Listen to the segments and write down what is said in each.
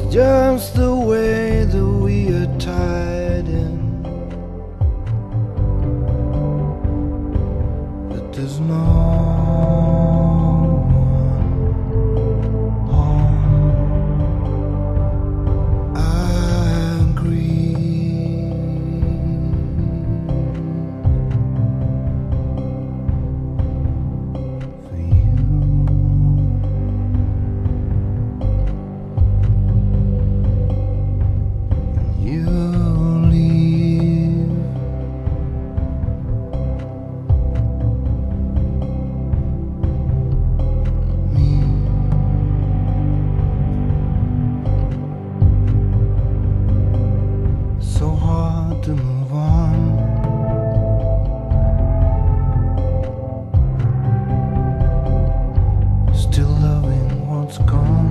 just the way that we are tied in, that there's no one home. I agree. For you leave me. So hard to move on. Still loving what's gone.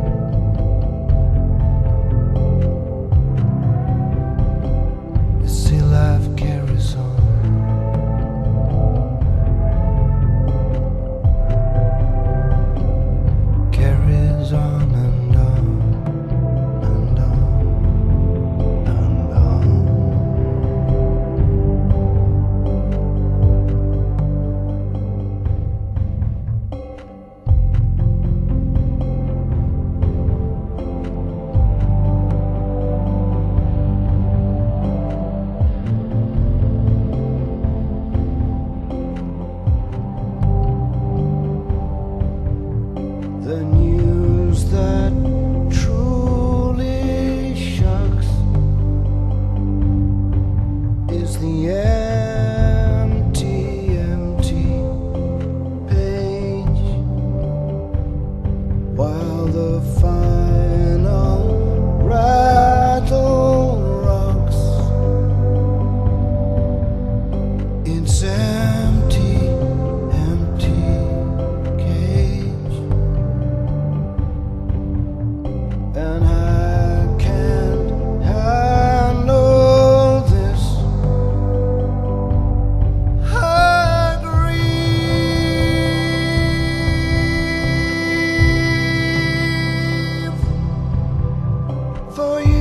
Life carries on. Carries on and on and on and on. The news that truly shocks is the empty, empty page, while the final rattle rocks. It's empty, empty cage. And I can't handle this. I grieve for you.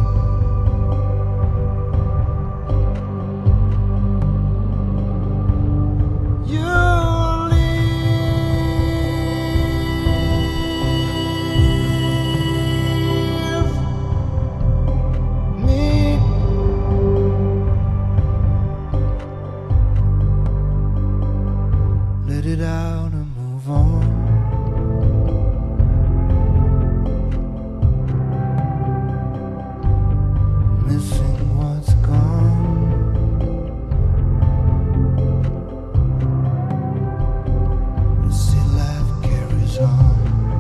Let it out and move on. Missing what's gone. You see, life carries on.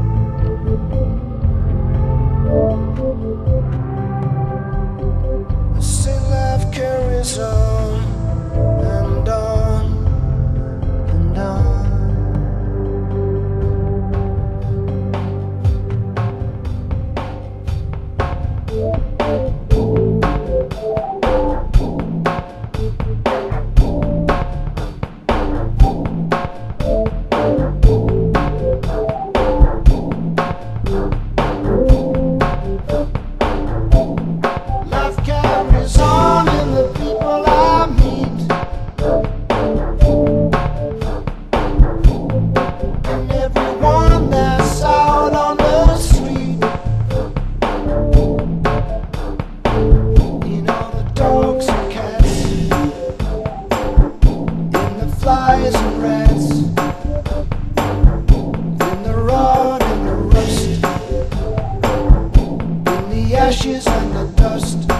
You see, life carries on and on and on. Life carries on in the people I meet, and everyone that's out on the street. You know, the dogs and cats, in the flies and rats, in the rot and the rust, in the ashes and the dust.